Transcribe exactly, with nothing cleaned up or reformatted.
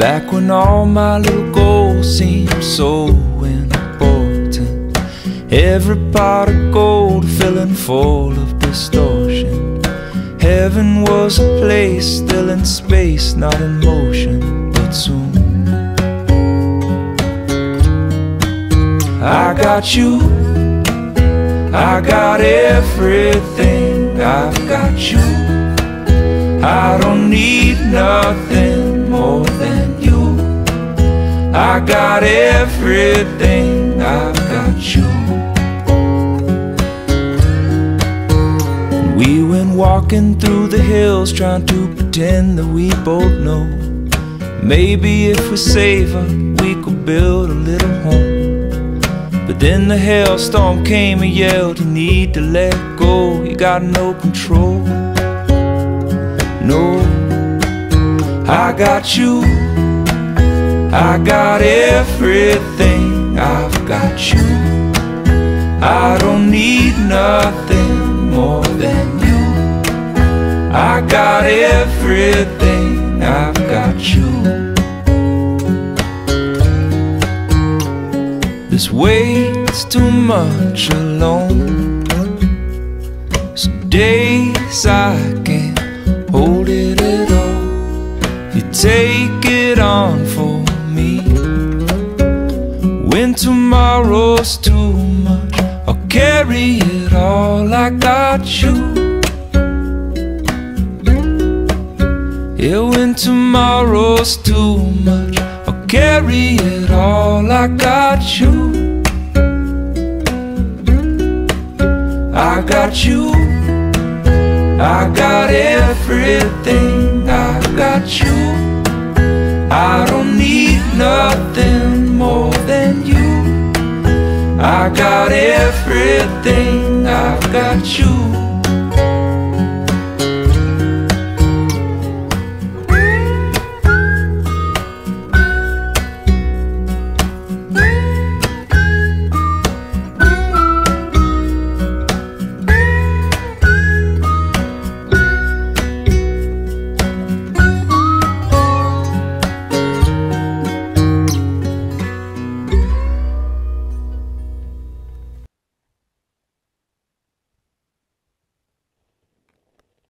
Back when all my little goals seemed so important, every pot of gold filling full of distortion. Heaven was a place still in space, not in motion, but soon I got you, I got everything, I've got you. I don't need nothing more than you. I got everything, I've got you. And we went walking through the hills, trying to pretend that we both know maybe if we save her, we could build a little home. But then the hailstorm came and yelled, you need to let go, you got no control. No, I got you, I got everything, I've got you. I don't need nothing more than you. I got everything, I've got you. This weight's too much alone. Some days I can't hold it at all. You take it on for me. When tomorrow's too much, I'll carry it all. I got you. Yeah, when tomorrow's too much, I'll carry it all. I got you. I got you. I got everything, I got you. I don't need nothing more than you. I got everything, I've got you.